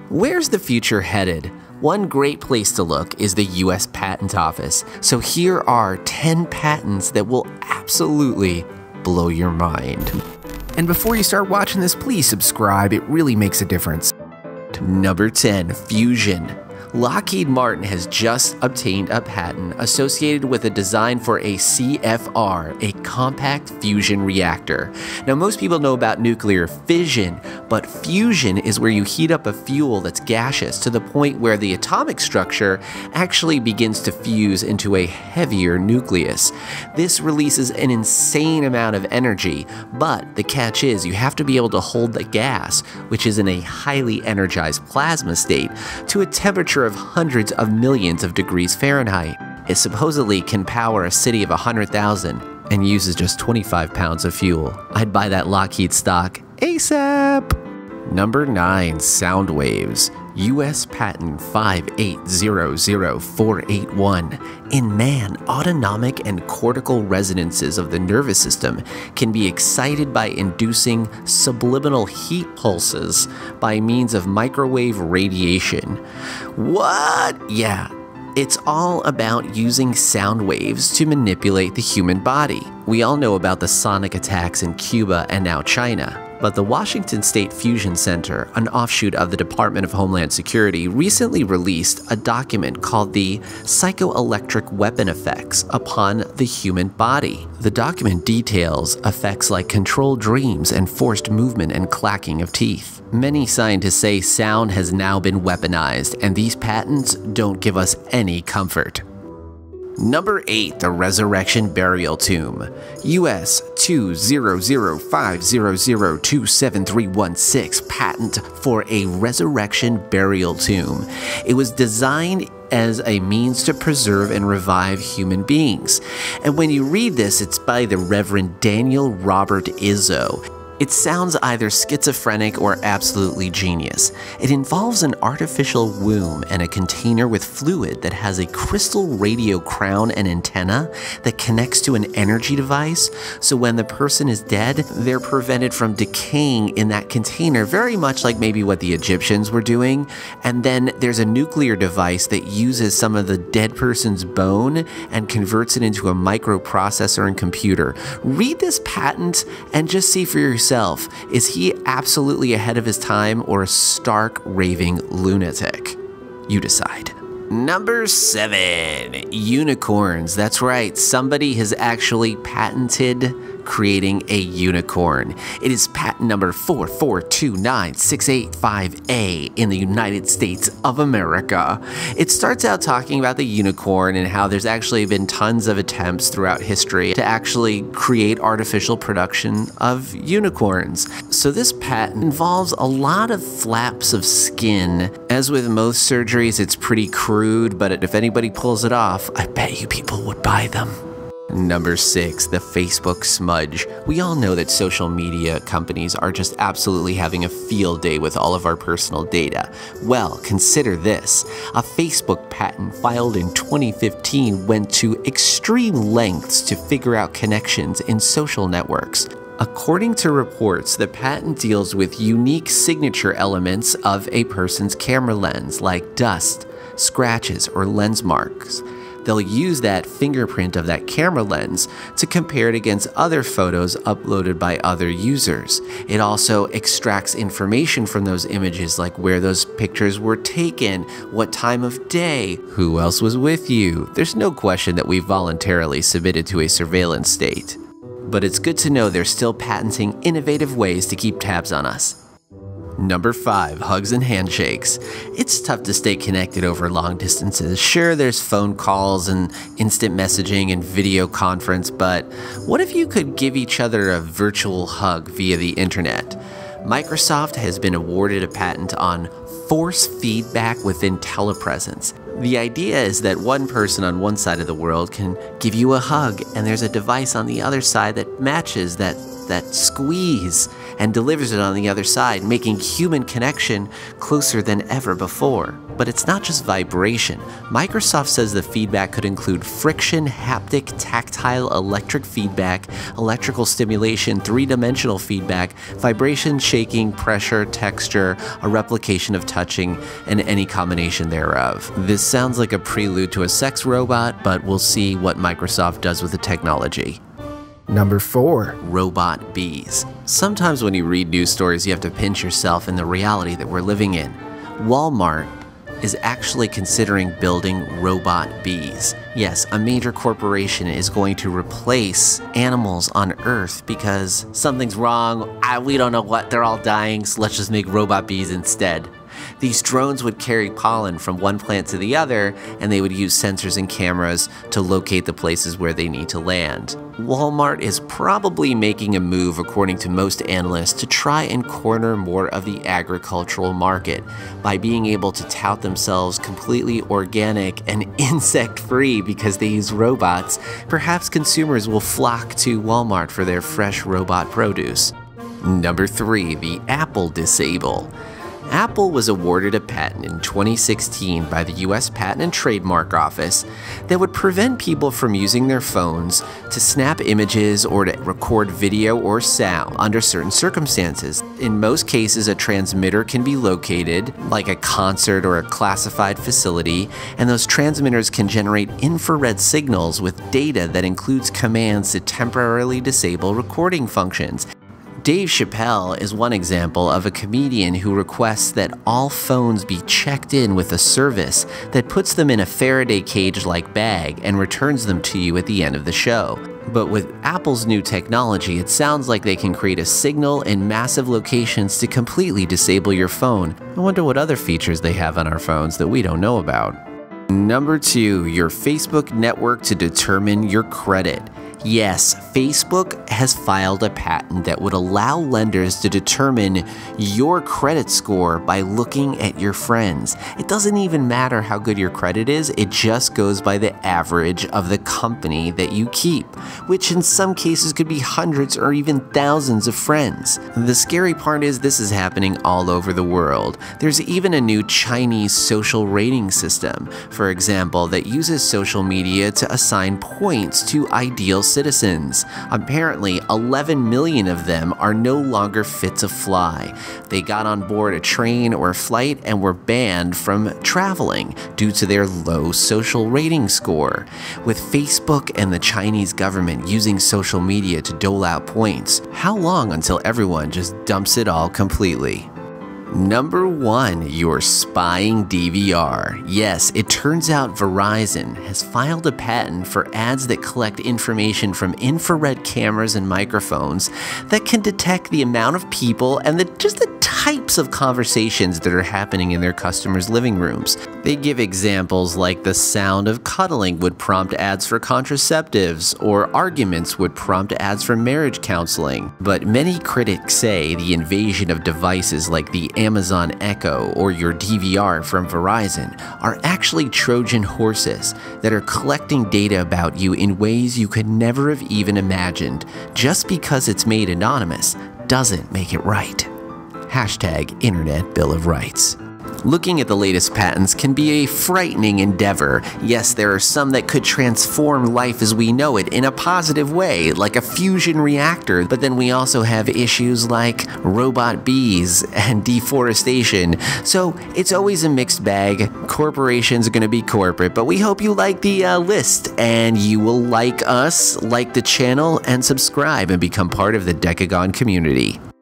Where's the future headed? One great place to look is the US Patent Office. So here are 10 patents that will absolutely blow your mind. And before you start watching this, please subscribe. It really makes a difference. Number 10, fusion. Lockheed Martin has just obtained a patent associated with a design for a CFR, a compact fusion reactor. Now, most people know about nuclear fission, but fusion is where you heat up a fuel that's gaseous to the point where the atomic structure actually begins to fuse into a heavier nucleus. This releases an insane amount of energy, but the catch is you have to be able to hold the gas, which is in a highly energized plasma state, to a temperature of hundreds of millions of degrees Fahrenheit. It supposedly can power a city of 100,000 and uses just 25 pounds of fuel. I'd buy that Lockheed stock ASAP. Number 9, sound waves. US Patent 5800481. In man, autonomic and cortical resonances of the nervous system can be excited by inducing subliminal heat pulses by means of microwave radiation. What? Yeah. It's all about using sound waves to manipulate the human body. We all know about the sonic attacks in Cuba and now China. But the Washington State Fusion Center, an offshoot of the Department of Homeland Security, recently released a document called the Psychoelectric Weapon Effects upon the Human Body. The document details effects like controlled dreams and forced movement and clacking of teeth. Many scientists say sound has now been weaponized, and these patents don't give us any comfort. Number 8, the Resurrection Burial Tomb. US 20050027316 patent for a resurrection burial tomb. It was designed as a means to preserve and revive human beings. And when you read this, it's by the Reverend Daniel Robert Izzo. It sounds either schizophrenic or absolutely genius. It involves an artificial womb and a container with fluid that has a crystal radio crown and antenna that connects to an energy device, so when the person is dead, they're prevented from decaying in that container, very much like maybe what the Egyptians were doing. And then there's a nuclear device that uses some of the dead person's bone and converts it into a microprocessor and computer. Read this patent and just see for yourself. Is he absolutely ahead of his time or a stark raving lunatic? You decide. Number 7, unicorns. That's right, somebody has actually patented creating a unicorn. It is patent number 4429685A in the United States of America. It starts out talking about the unicorn and how there's actually been tons of attempts throughout history to actually create artificial production of unicorns. So this patent involves a lot of flaps of skin. As with most surgeries, it's pretty crude, but if anybody pulls it off, I bet you people would buy them. Number 6, the Facebook smudge. We all know that social media companies are just absolutely having a field day with all of our personal data. Well, consider this. A Facebook patent filed in 2015 went to extreme lengths to figure out connections in social networks. According to reports, the patent deals with unique signature elements of a person's camera lens, like dust, scratches, or lens marks. They'll use that fingerprint of that camera lens to compare it against other photos uploaded by other users. It also extracts information from those images, like where those pictures were taken, what time of day, who else was with you. There's no question that we voluntarily submitted to a surveillance state. But it's good to know they're still patenting innovative ways to keep tabs on us. Number 5, hugs and handshakes. It's tough to stay connected over long distances. Sure, there's phone calls and instant messaging and video conference, but what if you could give each other a virtual hug via the internet? Microsoft has been awarded a patent on force feedback within telepresence. The idea is that one person on one side of the world can give you a hug, and there's a device on the other side that matches that that squeeze and delivers it on the other side, making human connection closer than ever before. But it's not just vibration. Microsoft says the feedback could include friction, haptic, tactile, electric feedback, electrical stimulation, three-dimensional feedback, vibration, shaking, pressure, texture, a replication of touching, and any combination thereof. This sounds like a prelude to a sex robot, but we'll see what Microsoft does with the technology. Number 4. Robot bees. Sometimes when you read news stories, you have to pinch yourself in the reality that we're living in. Walmart is actually considering building robot bees. Yes, a major corporation is going to replace animals on Earth because something's wrong. We don't know what, they're all dying, so let's just make robot bees instead. These drones would carry pollen from one plant to the other, and they would use sensors and cameras to locate the places where they need to land. Walmart is probably making a move, according to most analysts, to try and corner more of the agricultural market by being able to tout themselves completely organic and insect-free because they use robots. Perhaps consumers will flock to Walmart for their fresh robot produce. Number 3. The Apple Disable. Apple was awarded a patent in 2016 by the US Patent and Trademark Office that would prevent people from using their phones to snap images or to record video or sound under certain circumstances. In most cases, a transmitter can be located, like a concert or a classified facility, and those transmitters can generate infrared signals with data that includes commands to temporarily disable recording functions. Dave Chappelle is one example of a comedian who requests that all phones be checked in with a service that puts them in a Faraday cage-like bag and returns them to you at the end of the show. But with Apple's new technology, it sounds like they can create a signal in massive locations to completely disable your phone. I wonder what other features they have on our phones that we don't know about. Number 2, your Facebook network to determine your credit. Yes, Facebook has filed a patent that would allow lenders to determine your credit score by looking at your friends. It doesn't even matter how good your credit is, it just goes by the average of the company that you keep, which in some cases could be hundreds or even thousands of friends. The scary part is this is happening all over the world. There's even a new Chinese social rating system, for example, that uses social media to assign points to ideal citizens. Apparently, 11 million of them are no longer fit to fly. They got on board a train or a flight and were banned from traveling due to their low social rating score. With Facebook and the Chinese government using social media to dole out points, how long until everyone just dumps it all completely? Number 1, your spying DVR. Yes, it turns out Verizon has filed a patent for ads that collect information from infrared cameras and microphones that can detect the amount of people and just the types of conversations that are happening in their customers' living rooms. They give examples like the sound of cuddling would prompt ads for contraceptives, or arguments would prompt ads for marriage counseling. But many critics say the invasion of devices like the Amazon Echo or your DVR from Verizon are actually Trojan horses that are collecting data about you in ways you could never have even imagined. Just because it's made anonymous doesn't make it right. Hashtag Internet Bill of Rights. Looking at the latest patents can be a frightening endeavor. Yes, there are some that could transform life as we know it in a positive way, like a fusion reactor, but then we also have issues like robot bees and deforestation. So it's always a mixed bag. Corporations are going to be corporate, but we hope you like the list, and you will like us, like the channel, and subscribe and become part of the Decagon community.